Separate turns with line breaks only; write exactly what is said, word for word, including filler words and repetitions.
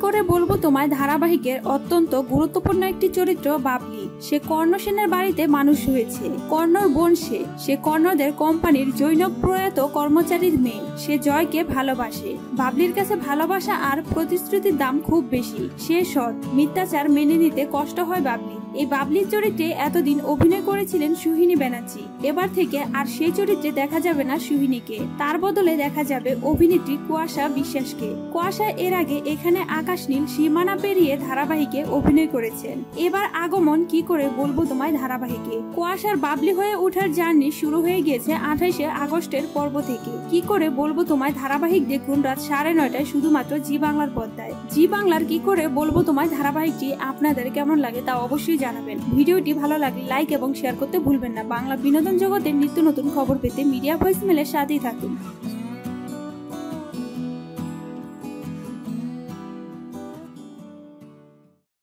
করে বলবো তোমায় ধারাবাহিকের অত্যন্ত গুরুত্বপূর্ণ একটি চরিত্র বাবলি। সে কর্ণ সেনের বাড়িতে মানুষ হয়েছে। কর্ণর বোন সে সে কর্ণদের কোম্পানির জৈনক প্রয়াত কর্মচারীর মেয়ে। সে জয়কে ভালোবাসে। বাবলির কাছে ভালোবাসা আর প্রতিশ্রুতির দাম খুব বেশি। সে সৎ, মিথ্যাচার মেনে নিতে কষ্ট হয় বাবলি। এই বাবলির চরিত্রে এতদিন অভিনয় করেছিলেন সুহিনী ব্যানার্জি। এবার থেকে আর সেই চরিত্রে দেখা যাবে না সুহিনীকে, তার বদলে দেখা যাবে অভিনেত্রী কুয়াশা বিশ্বাসকে। কুয়াশা এর আগে এখানে আকাশ নীল সীমানা পেরিয়ে ধারাবাহিকে অভিনয় করেছেন। এবার আগমন কি করে বলবো তোমায় ধারাবাহিকে। কুয়াশার বাবলি হয়ে ওঠার জার্নি শুরু হয়ে গিয়েছে আঠাইশে আগস্টের পর্ব থেকে। কি করে বলবো তোমায় ধারাবাহিক দেখুন রাত সাড়ে নয়টায় শুধুমাত্র জি বাংলার পর্দায়। জি বাংলার কি করে বলবো তোমায় ধারাবাহিকটি আপনাদের কেমন লাগে তা অবশ্যই জানাবেন। ভিডিওটি ভালো লাগলে লাইক এবং শেয়ার করতে ভুলবেন না। বাংলা বিনোদন জগতের নিত্য নতুন খবর পেতে মিডিয়া ভয়েস মেলের সাথেই থাকুন।